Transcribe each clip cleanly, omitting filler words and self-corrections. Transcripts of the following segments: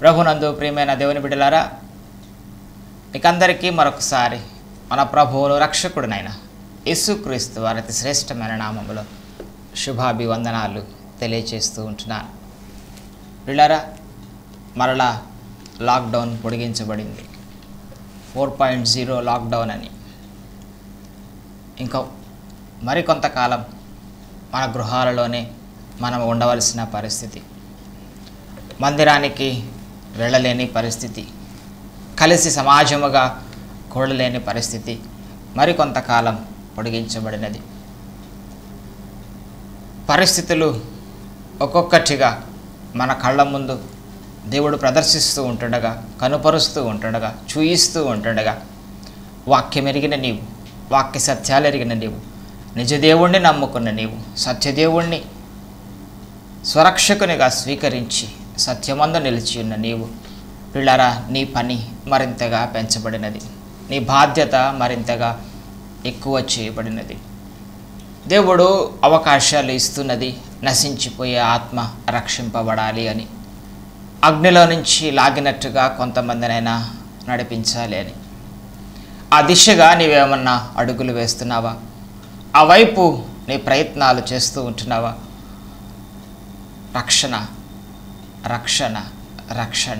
ప్రభునందు ప్రియమైన దేవుని బిడ్డలారా, మీకందరికీ మరొకసారి మన ప్రభువును రక్షకుడినైన యేసుక్రీస్తు వారి అతి శ్రేష్టమైన నామములో శుభాభివందనాలు తెలియజేస్తూ ఉంటున్నాను. బిడ్డలారా, మరలా లాక్డౌన్ పొడిగించబడింది. 4.0 లాక్డౌన్ అని. ఇంకా మరికొంతకాలం మన గృహాలలోనే మనం ఉండవలసిన పరిస్థితి, మందిరానికి వెళ్ళలేని పరిస్థితి, కలిసి సమాజముగా కూడలేని పరిస్థితి మరికొంతకాలం పొడిగించబడినది. పరిస్థితులు ఒక్కొక్కటిగా మన కళ్ళ ముందు దేవుడు ప్రదర్శిస్తూ ఉంటుండగా, కనుపరుస్తూ ఉంటుండగా, చూయిస్తూ ఉంటుండగా, వాక్యం ఎరిగిన నీవు, వాక్య సత్యాలు ఎరిగిన నీవు, నిజదేవుణ్ణి నమ్ముకున్న నీవు, సత్యదేవుణ్ణి స్వరక్షకునిగా స్వీకరించి సత్యమందు నిలిచి ఉన్న నీవు, పిల్లరా, నీ పని మరింతగా పెంచబడినది, నీ బాధ్యత మరింతగా ఎక్కువ చేయబడినది. దేవుడు అవకాశాలు ఇస్తున్నది నశించిపోయే ఆత్మ రక్షింపబడాలి అని, అగ్నిలో నుంచి లాగినట్టుగా కొంతమందినైనా నడిపించాలి అని. ఆ దిశగా నీవేమన్నా అడుగులు వేస్తున్నావా? ఆ వైపు నీ ప్రయత్నాలు చేస్తూ ఉంటున్నావా? రక్షణ, రక్షణ, రక్షణ.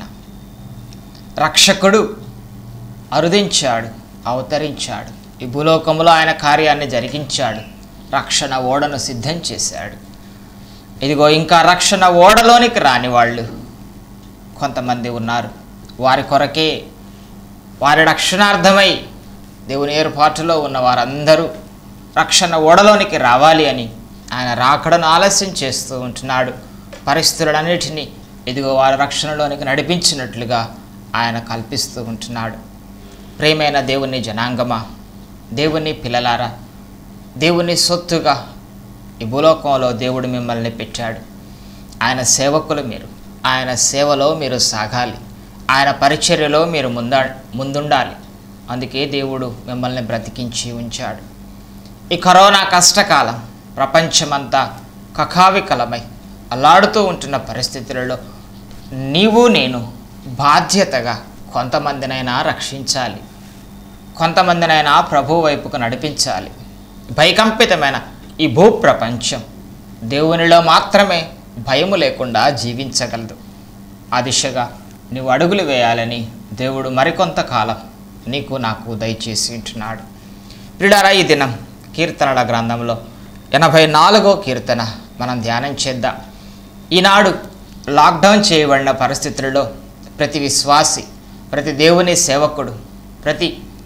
రక్షకుడు అరుదించాడు, అవతరించాడు, ఈ భూలోకంలో ఆయన కార్యాన్ని జరిగించాడు, రక్షణ ఓడను సిద్ధం చేశాడు. ఇదిగో ఇంకా రక్షణ ఓడలోనికి రాని వాళ్ళు కొంతమంది ఉన్నారు. వారి కొరకే, వారి రక్షణార్థమై దేవుని ఏర్పాటులో ఉన్న వారందరూ రక్షణ ఓడలోనికి రావాలి అని ఆయన రాకడను ఆలస్యం చేస్తూ ఉంటున్నాడు. పరిస్థితులన్నిటినీ ఇదిగో వారి రక్షణలోనికి నడిపించినట్లుగా ఆయన కల్పిస్తూ ఉంటున్నాడు. ప్రేమైన దేవుని జనాంగమా, దేవుని పిల్లలారా, దేవుని సొత్తుగా ఈ భూలోకంలో దేవుడు మిమ్మల్ని పెట్టాడు. ఆయన సేవకులు మీరు. ఆయన సేవలో మీరు సాగాలి, ఆయన పరిచర్యలో మీరు ముందుండాలి. అందుకే దేవుడు మిమ్మల్ని బ్రతికించి ఉంచాడు. ఈ కరోనా కష్టకాలం ప్రపంచమంతా కకావికలమై అల్లాడుతూ ఉంటున్న పరిస్థితులలో నీవు నేను బాధ్యతగా కొంతమందినైనా రక్షించాలి, కొంతమందినైనా ప్రభు వైపుకు నడిపించాలి. భయకంపితమైన ఈ భూప్రపంచం దేవునిలో మాత్రమే భయము లేకుండా జీవించగలదు. ఆ దిశగా నీవు అడుగులు వేయాలని దేవుడు మరికొంతకాలం నీకు నాకు దయచేసి ఉంటున్నాడు. ప్రియులారా, ఈ దినం కీర్తనల గ్రంథంలో 84వ కీర్తన మనం ధ్యానం చేద్దాం. ఈనాడు లాక్డౌన్ చేయబడిన పరిస్థితులలో ప్రతి విశ్వాసి, ప్రతి దేవుని సేవకుడు, ప్రతి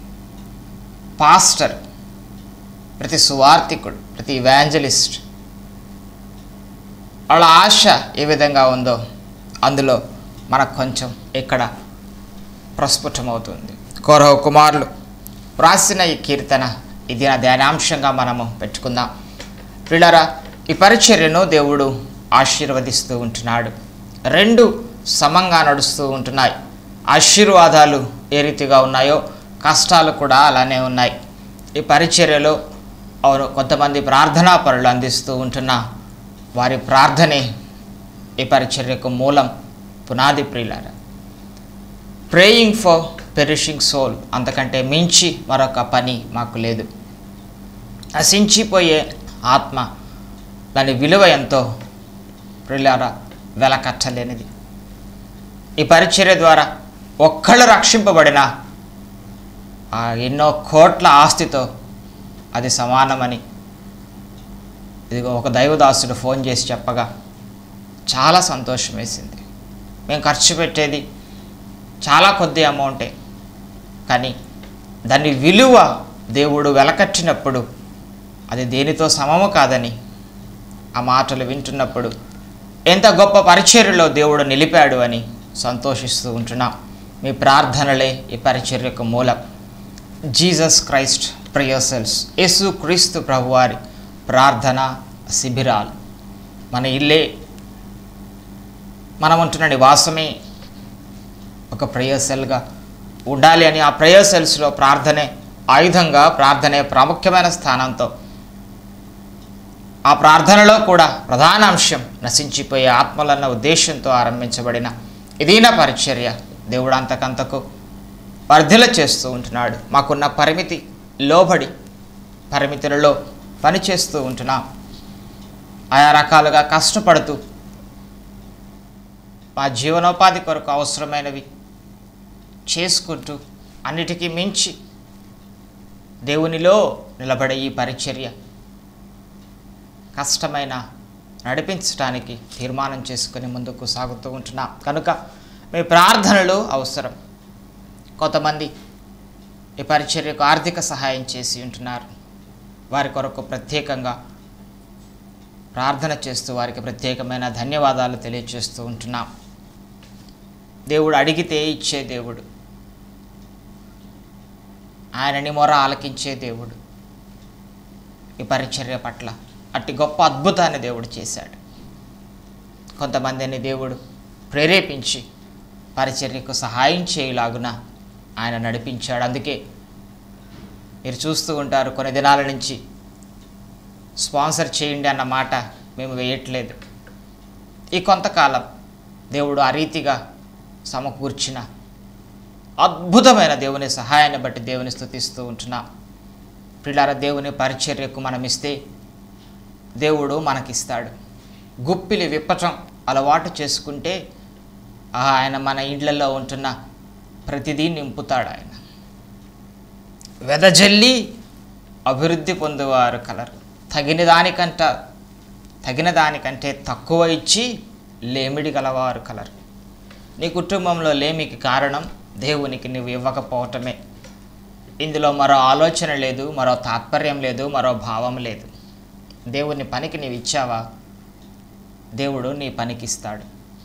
పాస్టర్, ప్రతి సువార్థికుడు, ప్రతి ఇవాంజలిస్ట్ వాళ్ళ ఆశ ఏ విధంగా ఉందో అందులో మనకు కొంచెం ఇక్కడ ప్రస్ఫుటమవుతుంది. కౌరవ కుమారులు వ్రాసిన ఈ కీర్తన ఇది నా ధ్యానాంశంగా మనము పెట్టుకుందాం. ప్రియులారా, ఈ పరిచర్యను దేవుడు ఆశీర్వదిస్తూ ఉంటున్నాడు. రెండు సమంగా నడుస్తూ ఉంటున్నాయి. ఆశీర్వాదాలు ఏ రీతిగా ఉన్నాయో కష్టాలు కూడా అలానే ఉన్నాయి. ఈ పరిచర్యలో అవును, కొంతమంది ప్రార్థనా పరులు అందిస్తూ ఉంటున్న వారి ప్రార్థనే ఈ పరిచర్యకు మూలం, పునాది. ప్రియులారా, ప్రేయింగ్ ఫర్ పెరిషింగ్ సోల్, అంతకంటే మించి మరొక పని మాకు లేదు. నశించిపోయే ఆత్మ, దాని విలువ ఎంతో ప్రియులారా వెలకట్టలేనిది. ఈ పరిచర్య ద్వారా ఒక్కళ్ళు రక్షింపబడిన ఎన్నో కోట్ల ఆస్తితో అది సమానమని ఇదిగో ఒక దైవదాసుడు ఫోన్ చేసి చెప్పగా చాలా సంతోషం వేసింది. మేము ఖర్చు పెట్టేది చాలా కొద్ది అమౌంటే, కానీ దాని విలువ దేవుడు వెలకట్టినప్పుడు అది దేనితో సమము కాదని ఆ మాటలు వింటున్నప్పుడు ఎంత గొప్ప పరిచర్యలో దేవుడు నిలిపాడు అని సంతోషిస్తూ ఉంటున్నాం. మీ ప్రార్థనలే ఈ పరిచర్యకు మూలం. Jesus Christ prayer cells, Yesu Kristu ప్రభువారి ప్రార్థన శిబిరాలు. మన ఇల్లే, మనం ఉంటున్న నివాసమే ఒక ప్రేయర్ సెల్గా ఉండాలి అని ఆ ప్రేయర్ సెల్స్లో ప్రార్థనే ఆయుధంగా, ప్రార్థనే ప్రాముఖ్యమైన స్థానంతో, ఆ ప్రార్థనలో కూడా ప్రధాన అంశం నశించిపోయే ఆత్మలన్న ఉద్దేశంతో ఆరంభించబడిన ఇది నా పరిచర్య. దేవుడు అంతకంతకు వర్ధిల చేస్తూ ఉంటున్నాడు. మాకున్న పరిమితి లోబడి పరిమితులలో పనిచేస్తూ ఉంటున్నాం. ఆయా రకాలుగా కష్టపడుతూ మా జీవనోపాధి కొరకు అవసరమైనవి చేసుకుంటూ అన్నిటికీ మించి దేవునిలో నిలబడే ఈ పరిచర్య కష్టమైన నడిపించడానికి తీర్మానం చేసుకుని ముందుకు సాగుతూ ఉంటున్నాం. కనుక మీ ప్రార్థనలు అవసరం. కొంతమంది ఈ పరిచర్యకు ఆర్థిక సహాయం చేసి ఉంటున్నారు. వారి కొరకు ప్రత్యేకంగా ప్రార్థన చేస్తూ వారికి ప్రత్యేకమైన ధన్యవాదాలు తెలియజేస్తూ ఉంటున్నాం. దేవుడు అడిగితే ఇచ్చే దేవుడు, ఆయనని మొర ఆలకించే దేవుడు. ఈ పరిచర్య పట్ల అట్టి గొప్ప అద్భుతాన్ని దేవుడు చేశాడు. కొంతమందిని దేవుడు ప్రేరేపించి పరిచర్యకు సహాయం చేయలాగున ఆయన నడిపించాడు. అందుకే మీరు చూస్తూ ఉంటారు, కొన్ని దినాల నుంచి స్పాన్సర్ చేయండి అన్న మాట మేము వేయట్లేదు. ఈ కొంతకాలం దేవుడు ఆ రీతిగా సమకూర్చిన అద్భుతమైన దేవుని సహాయాన్ని బట్టి దేవుని స్తుతిస్తూ ఉంటున్నాం. పిల్లార, దేవుని పరిచర్యకు మనం ఇస్తే దేవుడు మనకిస్తాడు. గుప్పిలి విప్పటం అలవాటు చేసుకుంటే ఆయన మన ఇండ్లలో ఉంటున్న ప్రతిదీ నింపుతాడు. ఆయన వెదజల్లి అభివృద్ధి పొందేవారు కలరు. తగిన దానికంటే తక్కువ ఇచ్చి లేమిడి గలవారు కలరు. నీ కుటుంబంలో లేమికి కారణం దేవునికి నువ్వు ఇవ్వకపోవటమే. ఇందులో మరో ఆలోచన లేదు, మరో తాత్పర్యం లేదు, మరో భావం లేదు. దేవుని పనికి నీవు ఇచ్చావా, దేవుడు నీ పనికి ఇస్తాడు.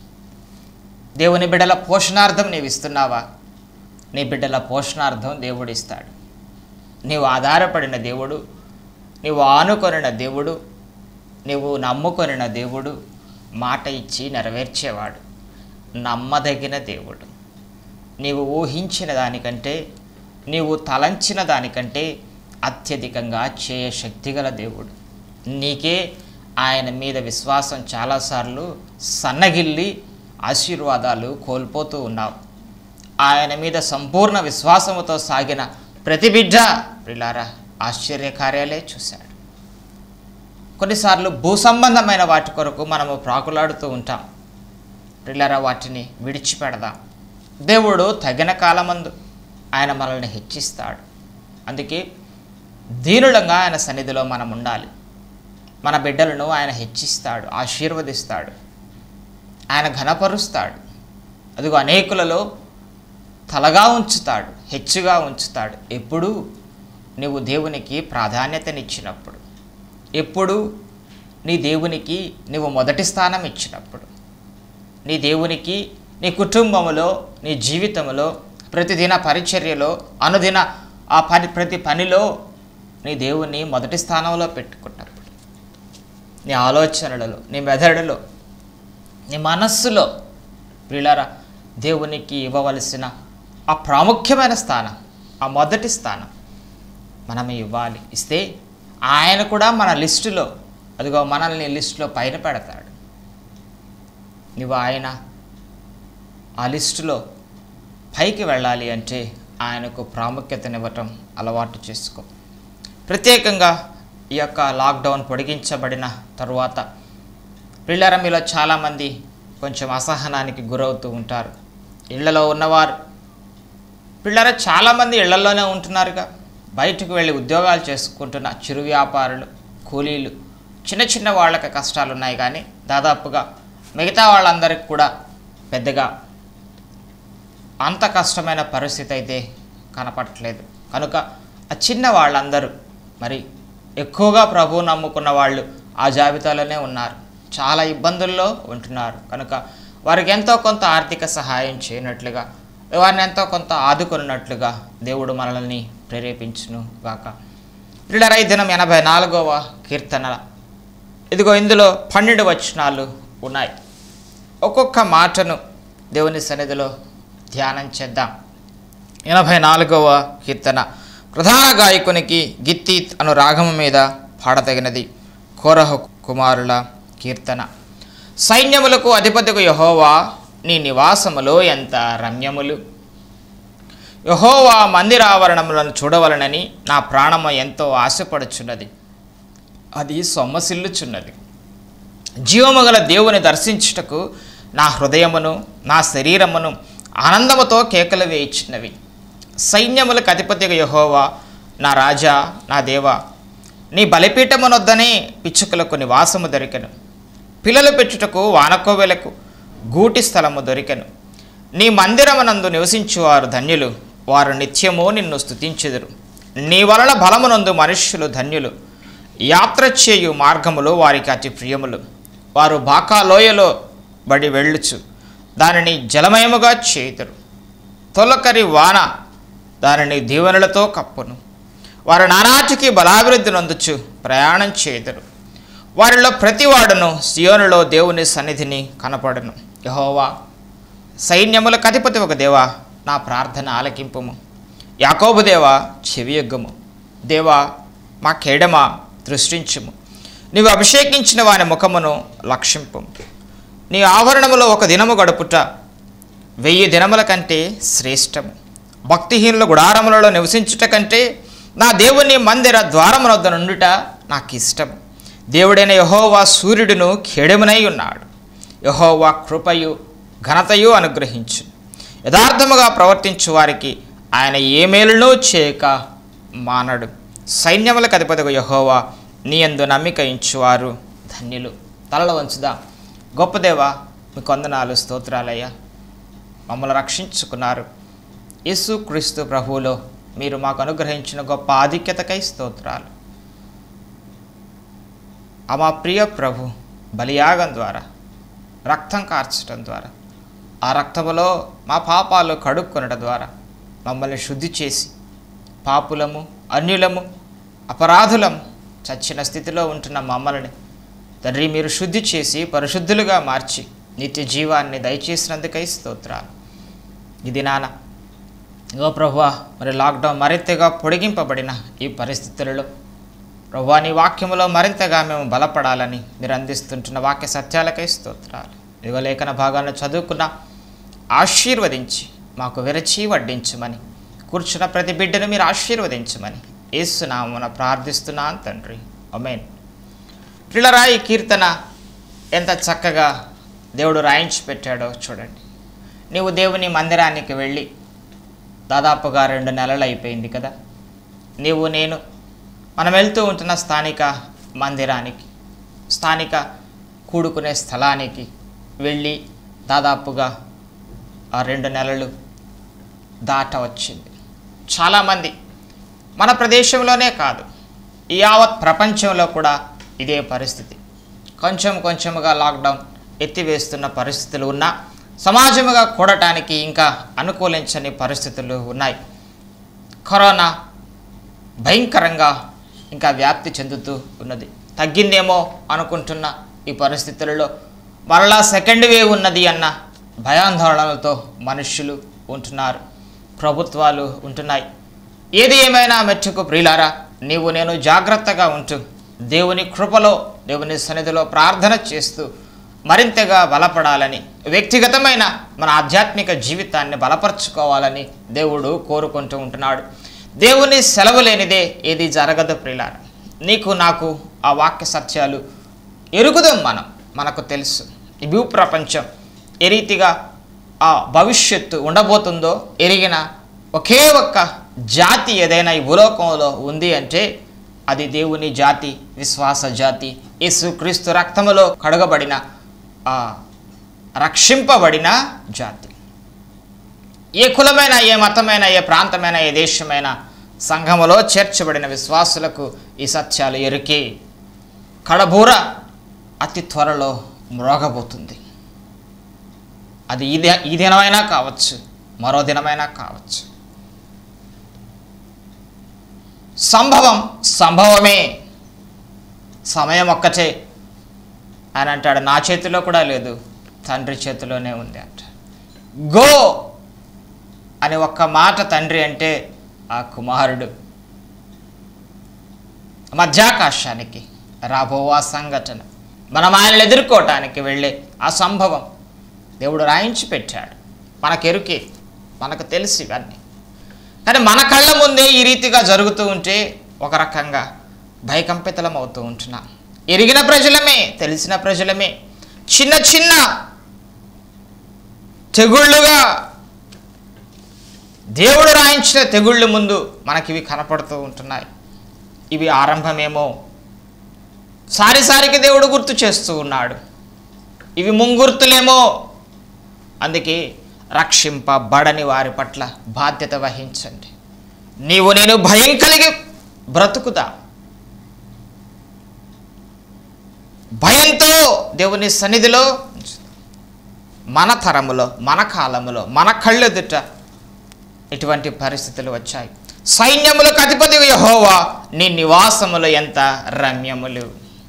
దేవుని బిడ్డల పోషణార్థం నీవు ఇస్తున్నావా, నీ బిడ్డల పోషణార్థం దేవుడు ఇస్తాడు. నీవు ఆధారపడిన దేవుడు, నీవు ఆనుకొనిన దేవుడు, నీవు నమ్ముకొనిన దేవుడు మాట ఇచ్చి నెరవేర్చేవాడు, నమ్మదగిన దేవుడు. నీవు ఊహించిన దానికంటే, నీవు తలంచిన దానికంటే అత్యధికంగా చేయ శక్తిగల దేవుడు. నీకే ఆయన మీద విశ్వాసం చాలాసార్లు సన్నగిల్లి ఆశీర్వాదాలు కోల్పోతూ ఉన్నావు. ఆయన మీద సంపూర్ణ విశ్వాసముతో సాగిన ప్రతి బిడ్డ ప్రిలారా ఆశ్చర్యకార్యాలే చూశాడు. కొన్నిసార్లు భూ సంబంధమైన వాటి కొరకు మనము ప్రాకులాడుతూ ఉంటాం. ప్రిలారా, వాటిని విడిచిపెడదాం. దేవుడు తగిన కాలమందు ఆయన మనల్ని హెచ్చిస్తాడు. అందుకే దీనులంగా ఆయన సన్నిధిలో మనం ఉండాలి. మన బిడ్డలను ఆయన హెచ్చిస్తాడు, ఆశీర్వదిస్తాడు, ఆయన ఘనపరుస్తాడు. అదిగో అనేకులలో తలగా ఉంచుతాడు, హెచ్చుగా ఉంచుతాడు. ఎప్పుడు నీవు దేవునికి ప్రాధాన్యతనిచ్చినప్పుడు, ఎప్పుడు నీ దేవునికి నీవు మొదటి స్థానం ఇచ్చినప్పుడు, నీ దేవునికి నీ కుటుంబంలో, నీ జీవితంలో, ప్రతిదిన పరిచర్యలో, అనుదిన ప్రతి పనిలో నీ దేవుని మొదటి స్థానంలో పెట్టుకున్నప్పుడు, నీ ఆలోచనలలో, నీ మెదడులో, నీ మనస్సులో ప్రియులారా దేవునికి ఇవ్వవలసిన ఆ ప్రాముఖ్యమైన స్థానం, ఆ మొదటి స్థానం మనం ఇవ్వాలి. ఇస్తే ఆయన కూడా మన లిస్టులో, అదిగో మనల్ని లిస్టులో పైన పెడతాడు. నువ్వు ఆయన ఆ లిస్టులో పైకి వెళ్ళాలి అంటే ఆయనకు ప్రాముఖ్యతనివ్వటం అలవాటు చేసుకో. ప్రత్యేకంగా ఈ యొక్క లాక్డౌన్ పొడిగించబడిన తరువాత పిల్లల మీలో చాలామంది కొంచెం అసహనానికి గురవుతూ ఉంటారు. ఇళ్లలో ఉన్నవారు పిల్లల చాలామంది ఇళ్లలోనే ఉంటున్నారుగా. బయటకు వెళ్ళి ఉద్యోగాలు చేసుకుంటున్న చిరు వ్యాపారులు, కూలీలు, చిన్న చిన్న వాళ్ళకి కష్టాలు ఉన్నాయి. కానీ దాదాపుగా మిగతా వాళ్ళందరికీ కూడా పెద్దగా అంత కష్టమైన పరిస్థితి అయితే కనపడట్లేదు. కనుక ఆ చిన్న వాళ్ళందరూ మరి ఎక్కువగా ప్రభువు నమ్ముకున్న వాళ్ళు ఆ జాబితాలోనే ఉన్నారు. చాలా ఇబ్బందుల్లో ఉంటున్నారు. కనుక వారికి ఎంతో కొంత ఆర్థిక సహాయం చేయనట్లుగా, వారిని ఎంతో కొంత ఆదుకున్నట్లుగా దేవుడు మనల్ని ప్రేరేపించును గాక. ప్రియులారా, ఈ దినం 84వ కీర్తన. ఇదిగో ఇందులో 12 వచనాలు ఉన్నాయి. ఒక్కొక్క మాటను దేవుని సన్నిధిలో ధ్యానం చేద్దాం. 84వ కీర్తన ప్రధాన గాయకునికి గిత్తీత్ అను రాగము మీద పాడదగినది. కోరహు కుమారుల కీర్తన. సైన్యములకు అధిపతికు యెహోవా నీ నివాసములో ఎంత రమ్యములు. యెహోవా మందిరావరణములను చూడవలనని నా ప్రాణము ఎంతో ఆశపడుచున్నది, అది సొమ్మసిల్లుచున్నది. జీవము గల దేవుని దర్శించుటకు నా హృదయమును నా శరీరమును ఆనందముతో కేకలు వేయించినవి. సైన్యములకు అధిపతిగా యెహోవా నా రాజా నా దేవా, నీ బలిపీఠమునొద్దనే పిచ్చుకలకు నివాసము దొరికెను, పిల్లలు పెట్టుటకు వానకోవెలకు గూటి స్థలము దొరికెను. నీ మందిరమునందు నివసించువారు ధన్యులు, వారు నిత్యము నిన్ను స్తుతించెదరు. నీ వలన బలమునందు మనుష్యులు ధన్యులు, యాత్ర చేయు మార్గములు వారికి అతి ప్రియములు. వారు బాకాలోయలో బడి వెళ్ళుచు దానిని జలమయముగా చేయుదురు. తొలకరి వాన దానిని దీవెనలతో కప్పును. వారు నానాటికి బలాభివృద్ధి నొందుచు ప్రయాణం చేయుదురు. వారిలో ప్రతివాడును సియోనులో దేవుని సన్నిధిని కనపడును. యెహోవా సైన్యములకు అధిపతి ఒక దేవా, నా ప్రార్థన ఆలకింపుము. యాకోబు దేవా చెవియొగ్గుము. దేవా మా కేడమా దృష్టించుము. నీవు అభిషేకించిన వాని ముఖమును లక్షింపు. నీ ఆవరణములో ఒక దినము గడుపుట 1000 దినముల కంటే శ్రేష్టము. భక్తిహీనుల గుడారములలో నివసించుట కంటే నా దేవుని మందిర ద్వారమున వద్ద నుండుట నాకు ఇష్టము. దేవుడైన యెహోవా సూర్యుడును ఖేడమునై ఉన్నాడు. యెహోవా కృపయు ఘనతయు అనుగ్రహించు. యథార్థముగా ప్రవర్తించు వారికి ఆయన ఏ మేలునూ చేయక మానడు. సైన్యములకు అధిపతిగా యెహోవా నీ యందు నమ్మిక ఉంచువారు ధన్యులు. తలలు వంచుదాం. గొప్ప దేవా మీకు వందనాలు, స్తోత్రాలయ్యా. మమ్మల్ని రక్షించుకున్నారు. యేసు క్రీస్తు ప్రభువులో మీరు మాకు అనుగ్రహించిన గొప్ప ఆధిక్యతకై స్తోత్రాలు. మా ప్రియ ప్రభు బలియాగం ద్వారా రక్తం కార్చడం ద్వారా, ఆ రక్తములో మా పాపాలు కడుక్కొనడం ద్వారా మమ్మల్ని శుద్ధి చేసి పాపులము, అన్యులము, అపరాధులము, చచ్చిన స్థితిలో ఉంటున్న మమ్మల్ని తండ్రి మీరు శుద్ధి చేసి పరిశుద్ధులుగా మార్చి నిత్య జీవాన్ని దయచేసినందుకై స్తోత్రాలు. ఇది నాన్న ఓ ప్రభువా, మరి లాక్డౌన్ మరింతగా పొడిగింపబడిన ఈ పరిస్థితులలో ప్రభువా నీ వాక్యములో మరింతగా మేము బలపడాలని మీరు అందిస్తుంటున్న వాక్య సత్యాలకై స్తోత్రాలు. ఇదిగో లేఖన భాగాన్ని చదువుకున్న ఆశీర్వదించి మాకు విరచి వడ్డించమని, కూర్చున్న ప్రతి బిడ్డను మీరు ఆశీర్వదించమని యేసు నామమున ప్రార్థిస్తున్నాను తండ్రి, ఆమేన్. ప్రియులారా, ఈ కీర్తన ఎంత చక్కగా దేవుడు రాయించి పెట్టాడో చూడండి. నీవు దేవుని మందిరానికి వెళ్ళి దాదాపుగా 2 నెలలు అయిపోయింది కదా. నీవు నేను మనం వెళ్తూ ఉంటున్న స్థానిక మందిరానికి, స్థానిక కూడుకునే స్థలానికి వెళ్ళి దాదాపుగా 2 నెలలు దాట వచ్చింది. చాలామంది మన ప్రదేశంలోనే కాదు, ఈ యావత్ ప్రపంచంలో కూడా ఇదే పరిస్థితి. కొంచెముగా లాక్డౌన్ ఎత్తివేస్తున్న పరిస్థితులు ఉన్నా సమాజముగా కూడటానికి ఇంకా అనుకూలించని పరిస్థితులు ఉన్నాయి. కరోనా భయంకరంగా ఇంకా వ్యాప్తి చెందుతూ ఉన్నది. తగ్గిందేమో అనుకుంటున్న ఈ పరిస్థితులలో మరలా సెకండ్ వేవ్ ఉన్నది అన్న భయాందోళనలతో మనుష్యులు ఉంటున్నారు, ప్రభుత్వాలు ఉంటున్నాయి. ఏది ఏమైనా మెట్టుకు ప్రియులారా, నీవు నేను జాగ్రత్తగా ఉంటూ దేవుని కృపలో దేవుని సన్నిధిలో ప్రార్థన చేస్తూ మరింతగా బలపడాలని, వ్యక్తిగతమైన మన ఆధ్యాత్మిక జీవితాన్ని బలపరచుకోవాలని దేవుడు కోరుకుంటూ ఉంటున్నాడు. దేవుని సెలవు లేనిదే ఏది జరగదు ప్రియులారా. నీకు నాకు ఆ వాక్య సత్యాలు ఎరుగుదాం. మనకు తెలుసు ఈ భూప్రపంచం ఏ రీతిగా ఆ భవిష్యత్తు ఉండబోతుందో ఎరిగిన ఒకే ఒక్క జాతి ఏదైనా ఈ భూలోకంలో ఉంది అంటే అది దేవుని జాతి, విశ్వాస జాతి, యేసుక్రీస్తు రక్తములో కడగబడిన రక్షింపబడిన జాతి. ఏ కులమైన, ఏ మతమైన, ఏ ప్రాంతమైన, ఏ దేశమైన సంఘములో చేర్చబడిన విశ్వాసులకు ఈ సత్యాలు ఎరికే. కడబూర అతి త్వరలో మ్రోగబోతుంది. అది ఈ దినమైనా కావచ్చు, మరో దినమైనా కావచ్చు. సంభవమే, సమయం ఒక్కటే అని అంటాడు. నా చేతిలో కూడా లేదు, తండ్రి చేతిలోనే ఉంది అంట. గో అని ఒక్క మాట తండ్రి అంటే ఆ కుమారుడు దేవుడు రాయించి పెట్టాడు. మనకెరుకే, మనకు తెలుసు ఇవన్నీ. కానీ మన కళ్ళ ముందే ఈ రీతిగా జరుగుతూ ఉంటే ఒక రకంగా భయకంపితలం అవుతూ ఉంటున్నాం. ఎరిగిన ప్రజలమే, తెలిసిన ప్రజలమే చిన్న చిన్న తెగుళ్ళుగా దేవుడు రాయించిన తెగుళ్ళు ముందు మనకివి కనపడుతూ ఉంటున్నాయి. ఇవి ఆరంభమేమో, సారిసారికి దేవుడు గుర్తు చేస్తూ ఉన్నాడు. ఇవి ముంగుర్తులేమో. అందుకే రక్షింపబడని వారి పట్ల బాధ్యత వహించండి. నీవు నేను భయం కలిగి బ్రతుకుదా, భయంతో దేవుని సన్నిధిలో మన తరములో, మన కాలములో, మన కళ్ళెదుట ఇటువంటి పరిస్థితులు వచ్చాయి. సైన్యములకు అధిపతి యెహోవా, నీ నివాసములు ఎంత రమ్యములు.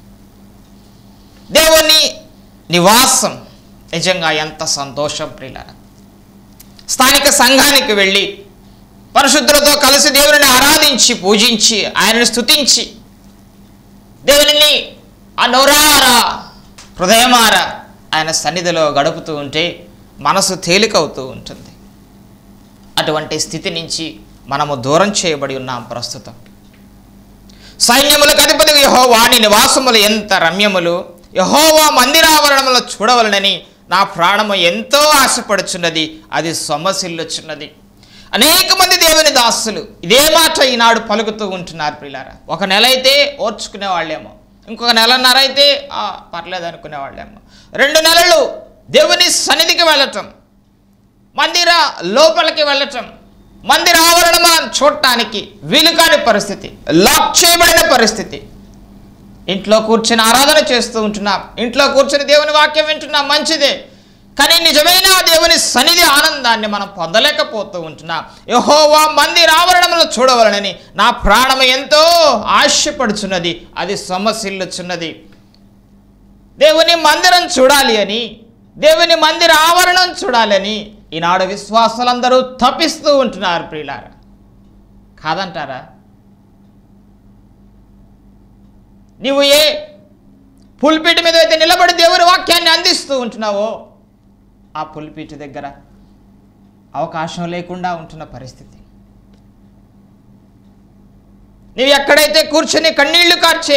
దేవుని నివాసం నిజంగా ఎంత సంతోషం ప్రియులారా. స్థానిక సంఘానికి వెళ్ళి పరిశుద్ధులతో కలిసి దేవుని ఆరాధించి పూజించి ఆయనను స్తుతించి దేవుని నోరారా హృదయమారా ఆయన సన్నిధిలో గడుపుతూ ఉంటే మనసు తేలికవుతూ ఉంటుంది. అటువంటి స్థితి నుంచి మనము దూరం చేయబడి ఉన్నాం ప్రస్తుతం. సైన్యములకు అధిపతి యెహోవా, నీ నివాసములు ఎంత రమ్యములు. యెహోవా మందిరావరణములో చూడవలనని నా ప్రాణము ఎంతో ఆశపడుచున్నది, అది సొమ్మసిల్లుచున్నది. అనేక మంది దేవుని దాసులు ఇదే మాట ఈనాడు పలుకుతూ ఉంటున్నారు ప్రియులారా. ఒక నెల అయితే ఓర్చుకునే వాళ్ళేమో, ఇంకొక నెలన్నర అయితే పర్లేదు అనుకునే వాళ్ళేమో, 2 నెలలు దేవుని సన్నిధికి వెళ్ళటం, మందిర లోపలికి వెళ్ళటం, మందిర ఆవరణం చూడటానికి వీలుకాని పరిస్థితి, లాక్ చేయబడిన పరిస్థితి. ఇంట్లో కూర్చొని ఆరాధన చేస్తూ ఉంటున్నాం, ఇంట్లో కూర్చొని దేవుని వాక్యం వింటున్నాం, మంచిదే. కానీ నిజమైన దేవుని సన్నిధి ఆనందాన్ని మనం పొందలేకపోతూ ఉంటున్నాం. యెహోవా మందిర ఆవరణములో చూడవలనని నా ప్రాణము ఎంతో ఆశపడుచున్నది, అది సొమ్మసిల్లుచున్నది. దేవుని మందిరం చూడాలి అని, దేవుని మందిర ఆవరణం చూడాలని ఈనాడు విశ్వాసులందరూ తపిస్తూ ఉంటున్నారు ప్రియులారా. కాదంటారా? నీవు ఏ పుల్పీట మీద అయితే నిలబడి దేవుని వాక్యాన్ని అందిస్తూ ఉంటున్నావో ఆ పుల్పీట దగ్గర అవకాశం లేకుండా ఉంటున్న పరిస్థితి. నీవు ఎక్కడైతే కూర్చొని కన్నీళ్లు కార్చే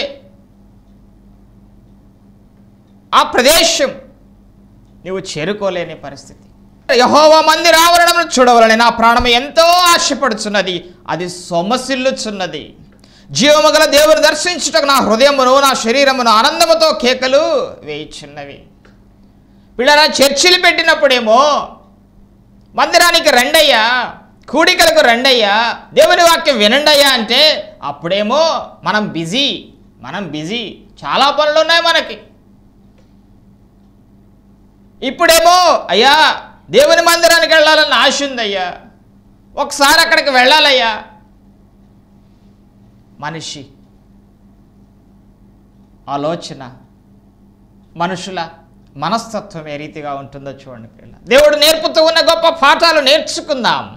ఆ ప్రదేశం నీవు చేరుకోలేని పరిస్థితి. యెహోవా మందిర ఆవరణమును చూడవలనని నా ప్రాణము ఎంతో ఆశపడుచున్నది, అది సొమ్మసిల్లుచున్నది. జీవము గల దేవుని దర్శించుటకు నా హృదయమును నా శరీరమును ఆనందముతో కేకలు వేయుచున్నవి. పిల్లరా, చర్చిలు పెట్టినప్పుడేమో మందిరానికి రండయ్యా, కూడికలకు రండయ్యా, దేవుని వాక్యం వినండయ్యా అంటే అప్పుడేమో మనం బిజీ, చాలా పనులు ఉన్నాయి మనకి. ఇప్పుడేమో అయ్యా దేవుని మందిరానికి వెళ్ళాలన్న ఆశ ఉందయ్యా, ఒకసారి అక్కడికి వెళ్ళాలయ్యా. మనిషి ఆలోచన, మనుషుల మనస్తత్వం ఏ రీతిగా ఉంటుందో చూడండి పిల్లలు. దేవుడు నేర్పుతూ ఉన్న గొప్ప పాఠాలు నేర్చుకుందాం.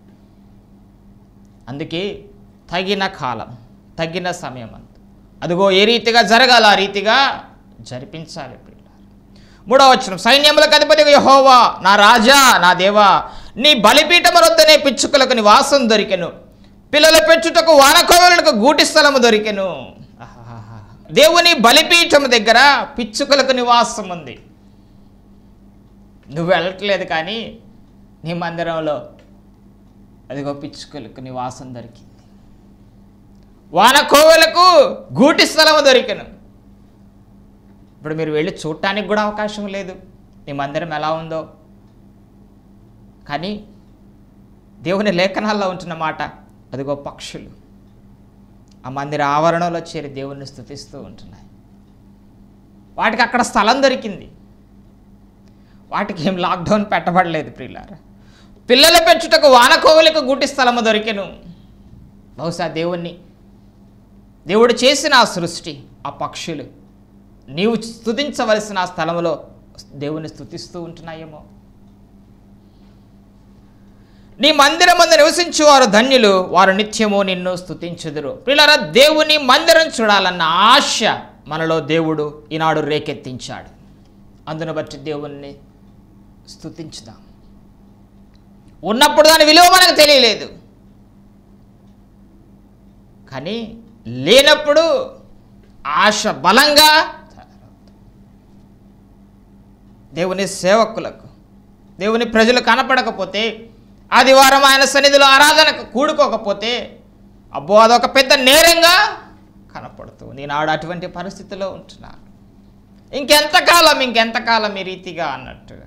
అందుకే తగిన కాలం, తగిన సమయం అదిగో ఏ రీతిగా జరగాలి ఆ రీతిగా జరిపించాలి పిల్లలు. 3వ వచనం, సైన్యములకు అధిపతి యెహోవా, నా రాజా, నా దేవా, నీ బలిపీఠము వద్దనే పిచ్చుకలకు నివాసం దొరికెను, పిల్లల పెట్టుటకు వానకోవలకు గూటి స్థలము దొరికెను. దేవుని బలిపీఠము దగ్గర పిచ్చుకలకు నివాసం ఉంది. నువ్వు వెళ్ళట్లేదు కానీ నీ మందిరంలో అదిగో పిచ్చుకలకు నివాసం దొరికింది, వానకోవలకు గూటి స్థలము దొరికెను. ఇప్పుడు మీరు వెళ్ళి చూడటానికి కూడా అవకాశం లేదు నీ మందిరం ఎలా ఉందో. కానీ దేవుని లేఖనాల్లో ఉంటున్న మాట, అదిగో పక్షులు ఆ మందిర ఆవరణలో చేరి దేవుణ్ణి స్తుతిస్తూ ఉంటున్నాయి. వాటికి అక్కడ స్థలం దొరికింది, వాటికి ఏం లాక్డౌన్ పెట్టబడలేదు ప్రియులారా. పిల్లల పెట్టుటకు వానకోవలకు గూటి స్థలము దొరికెను. బహుశా దేవుడు చేసిన ఆ సృష్టి, ఆ పక్షులు నీవు స్తుతించవలసిన ఆ స్థలంలో దేవుని స్తుతిస్తూ ఉంటున్నాయేమో. నీ మందిరమందు నివసించు వారు ధన్యులు, వారు నిత్యము నిన్ను స్తుతించుదురు. పిల్లరా, దేవుని మందిరం చూడాలన్న ఆశ మనలో దేవుడు ఈనాడు రేకెత్తించాడు. అందును బట్టి దేవుణ్ణి స్తుతించుదాం. ఉన్నప్పుడు దాని విలువ మనకు తెలియలేదు, కానీ లేనప్పుడు ఆశ బలంగా దేవుని సేవకులకు, దేవుని ప్రజలు కనపడకపోతే, ఆదివారం ఆయన సన్నిధిలో ఆరాధనకు కూడుకోకపోతే అబ్బో అదొక పెద్ద నేరంగా కనపడుతుంది. ఈనాడు అటువంటి పరిస్థితిలో ఉంటున్నారు. ఇంకెంతకాలం ఈ రీతిగా అన్నట్టుగా.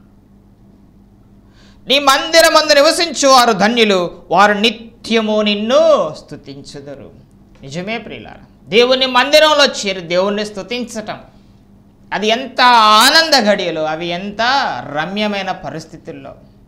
నీ మందిరమందు నివసించు వారు ధన్యులు, వారు నిత్యము నిన్ను స్తుతించుదురు. నిజమే ప్రియులారా, దేవుని మందిరంలో చేరి దేవుణ్ణి స్తుతించటం అది ఎంత ఆనంద గడియలు, అవి ఎంత రమ్యమైన పరిస్థితుల్లో.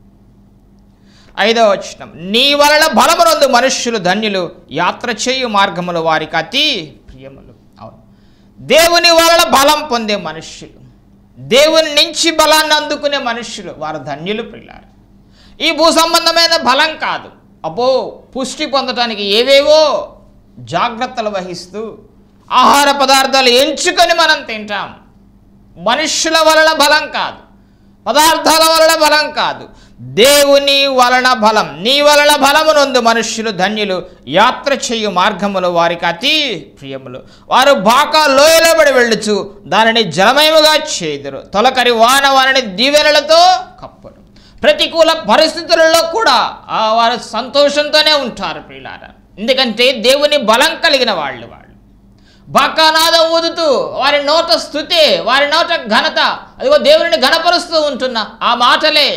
5వ వచనం, నీ వలన బలమునందు మనుష్యులు ధన్యులు, యాత్ర చేయు మార్గములు వారికి అతి ప్రియములు. అవును, దేవుని వలన బలం పొందే మనుష్యులు, దేవుని నుంచి బలాన్ని అందుకునే మనుష్యులు వారు ధన్యులు ప్రియులారా. ఈ భూ సంబంధమైన బలం కాదు. అబ్బో పుష్టి పొందటానికి ఏవేవో జాగ్రత్తలు వహిస్తూ ఆహార పదార్థాలు ఎంచుకొని మనం తింటాం. మనుష్యుల వలన బలం కాదు, పదార్థాల వలన బలం కాదు, దేవుని వలన బలం. నీ వలన బలమునందు మనుష్యులు ధన్యులు, యాత్ర చేయు మార్గములు వారికి అతి ప్రియములు. వారు బాకా లోయలోబడి వెళ్ళుచు దానిని జలమయముగా చేదురు, తొలకరి వాన వారిని దీవెనలతో కప్పురు. ప్రతికూల పరిస్థితులలో కూడా వారు సంతోషంతోనే ఉంటారు ప్రియులారా. ఎందుకంటే దేవుని బలం కలిగిన వాళ్ళు. బాకానాదం ఊదుతూ వారి నోట స్తుతే, వారి నోట ఘనత, అదిగో దేవుని ఘనపరుస్తూ ఉంటున్న ఆ మాటలే.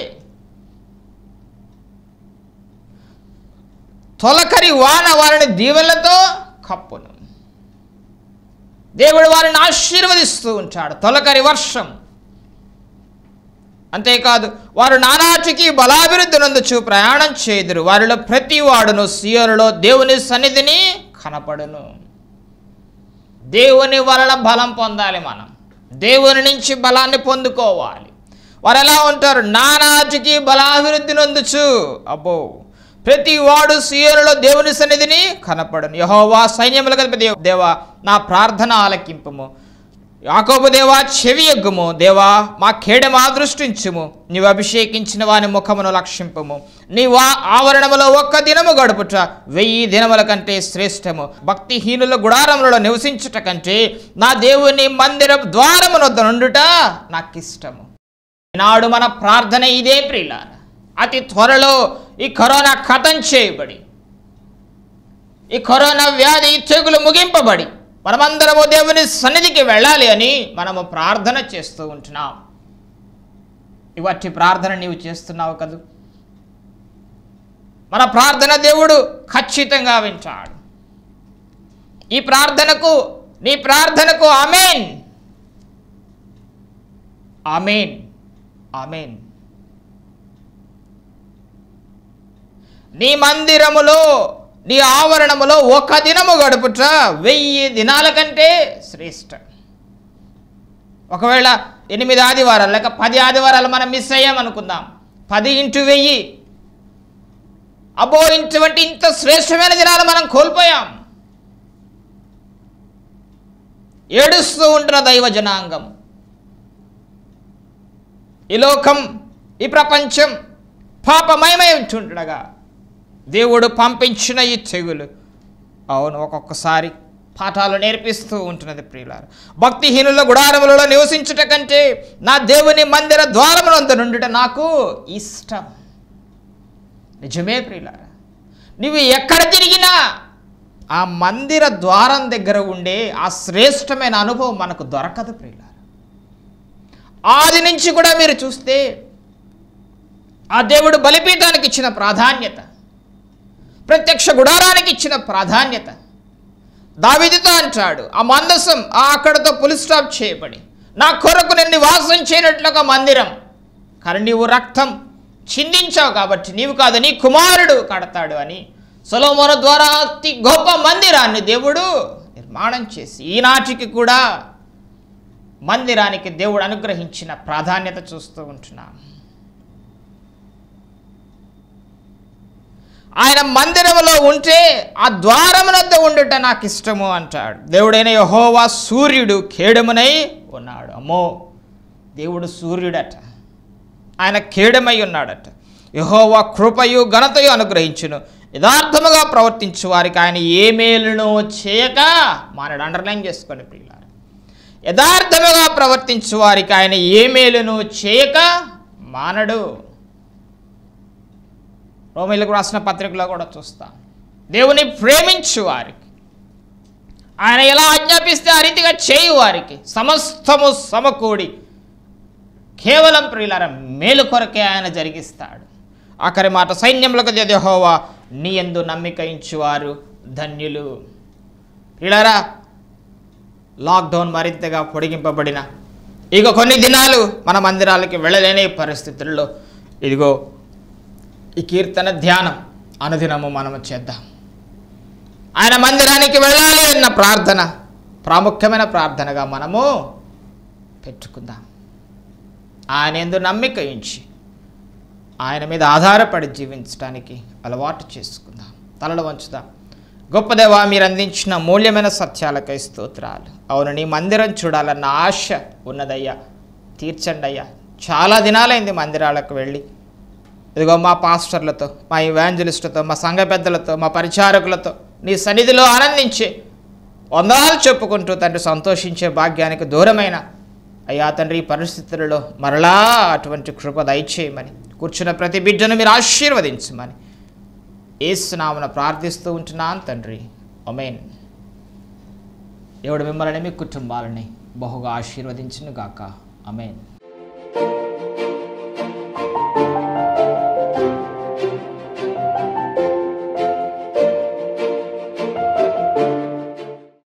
తొలకరి వాన వారిని దీవెనలతో కప్పును. దేవుడు వారిని ఆశీర్వదిస్తూ ఉంటాడు. తొలకరి వర్షం. అంతేకాదు, వారు నానాటికి బలాభివృద్ధి నందుచు ప్రయాణం చేదురు, వారిలో ప్రతి వాడును సీయోనులో దేవుని సన్నిధిని కనపడును. దేవుని వలన బలం పొందాలి. మనం దేవుని నుంచి బలాన్ని పొందుకోవాలి. వారు ఎలా ఉంటారు? నానాటికి బలాభివృద్ధి నందుచు, అబ్బో ప్రతి వాడు సీయోనులో దేవుని సన్నిధిని కనపడును. యెహోవా సైన్యములకు అధిపతి దేవా నా ప్రార్థన ఆలకింపుము, యాకోబు దేవా చెవియొగ్గుము, దేవా మా ఖేడము దృష్టించుము, నీవు అభిషేకించిన వాని ముఖమును లక్షింపుము. నీ ఆవరణములో 1 దినము గడుపుట 1000 దినముల కంటే శ్రేష్టము. భక్తిహీనుల గుడారములలో నివసించుట కంటే నా దేవుని మందిర ద్వారమునొద్ద నుండుట నాకిష్టము. ఈనాడు మన ప్రార్థన ఇదే ప్రియులారా. అతి త్వరలో ఈ కరోనా ఖతం చేయబడి, ఈ కరోనా వ్యాధి తెగులు ముగింపబడి మనమందరము దేవుని సన్నిధికి వెళ్ళాలి అని మనము ప్రార్థన చేస్తూ ఉంటున్నాం. ఇవట్టి ప్రార్థన నీవు చేస్తున్నావు కదూ? మన ప్రార్థన దేవుడు ఖచ్చితంగా వింటాడు. ఈ ప్రార్థనకు, నీ ప్రార్థనకు ఆమేన్, ఆమేన్, ఆమేన్. నీ మందిరములో, నీ ఆవరణములో 1 దినము గడుపుట 1000 దినాల కంటే శ్రేష్టం. ఒకవేళ 8 ఆదివారాలు లేక 10 ఆదివారాలు మనం మిస్ అయ్యామనుకుందాం. 10 × 1000, అబ్బో ఇంత శ్రేష్టమైన దినాలు మనం కోల్పోయాం. ఏడుస్తూ ఉంటున్న దైవ జనాంగం. ఈ లోకం, ఈ ప్రపంచం పాపమయమై ఉంటుండగా దేవుడు పంపించిన ఈ తెగులు, అవును, ఒక్కొక్కసారి పాఠాలు నేర్పిస్తూ ఉంటున్నది ప్రియులారా. భక్తిహీనుల గుడారములలో నివసించుట కంటే నా దేవుని మందిర ద్వారములందు నుండుట నాకు ఇష్టం. నిజమే ప్రియులారా. నువ్వు ఎక్కడ తిరిగినా ఆ మందిర ద్వారం దగ్గర ఉండే ఆ శ్రేష్టమైన అనుభవం మనకు దొరకదు ప్రియులారా. ఆది నుంచి కూడా మీరు చూస్తే ఆ దేవుడు బలిపీఠానికి ఇచ్చిన ప్రాధాన్యత, ప్రత్యక్ష గుడారానికి ఇచ్చిన ప్రాధాన్యత. దావీదుతో అంటాడు, ఆ మందసం అక్కడతో పులి స్టాప్ చేయబడి నా కొరకు నేను నివాసం చేయనట్లు ఒక మందిరం, కానీ నీవు రక్తం చిందించావు కాబట్టి నీవు కాదు నీ కుమారుడు కడతాడు అని సొలొమోను ద్వారా అతి గొప్ప మందిరాన్ని దేవుడు నిర్మాణం చేసి ఈనాటికి కూడా మందిరానికి దేవుడు అనుగ్రహించిన ప్రాధాన్యత చూస్తూ ఉంటున్నాం. ఆయన మందిరములో ఉంటే ఆ ద్వారమునొద్ద ఉండుట నాకు ఇష్టము అంటాడు. దేవుడైన యెహోవా సూర్యుడు ఖేడమునై ఉన్నాడు. అమ్మో, దేవుడు సూర్యుడట. ఆయన కేడమై ఉన్నాడట. యెహోవా కృపయు ఘనతయు అనుగ్రహించును, యథార్థముగా ప్రవర్తించు వారికి ఆయన ఏ మేలును చేయక మానడు. అండర్లైన్ చేసుకోండి ప్రియులారా, యథార్థముగా ప్రవర్తించు వారికి ఆయన ఏ మేలును చేయక మానడు. రోమీయులకు రాసిన పత్రికలో కూడా చూస్తాం, దేవుని ప్రేమించు వారికి ఆయన ఎలా ఆజ్ఞాపిస్తే ఆ రీతిగా చేయు వారికి సమస్తము సమకూడి కేవలం ప్రియులారా మేలు కొరకే ఆయన జరిగిస్తాడు. ఆఖరి మాట, సైన్యములకు యెహోవా నీ యందు నమ్మిక ఉంచువారు ధన్యులు. ప్రియులారా, లాక్డౌన్ మరింతగా పొడిగింపబడిన ఇక కొన్ని దినాలు మన మందిరాలకి వెళ్ళలేని పరిస్థితుల్లో ఇదిగో ఈ కీర్తన ధ్యానం అనుదినము మనము చేద్దాం. ఆయన మందిరానికి వెళ్ళాలి అన్న ప్రార్థన ప్రాముఖ్యమైన ప్రార్థనగా మనము పెట్టుకుందాం. ఆయన యందు నమ్మిక ఉంచి ఆయన మీద ఆధారపడి జీవించడానికి అలవాటు చేసుకుందాం. తలలు వంచుదాం. గొప్ప దేవా, మీరు అందించిన మూల్యమైన సత్యాలకై స్తోత్రాలు. అవును, నీ మందిరం చూడాలన్న ఆశ ఉన్నదయ్యా, తీర్చండి అయ్యా. చాలా దినాలైంది మందిరాలకు వెళ్ళి. ఇదిగో మా పాస్టర్లతో, మా ఇవాంజలిస్టులతో, మా సంఘ పెద్దలతో, మా పరిచారకులతో నీ సన్నిధిలో ఆనందించే వందనాలు చెప్పుకుంటూ తండ్రి సంతోషించే భాగ్యానికి దూరమైన అయ్యా తండ్రి ఈ పరిస్థితులలో మరలా అటువంటి కృప దయచేయమని, కూర్చున్న ప్రతి బిడ్డను మీరు ఆశీర్వదించమని యేసు నామమున ప్రార్థిస్తూ ఉంటున్నాను తండ్రి. ఆమేన్. దేవుడు మిమ్మల్ని మీ కుటుంబాలని బహుగా ఆశీర్వదించును గాక. ఆమేన్.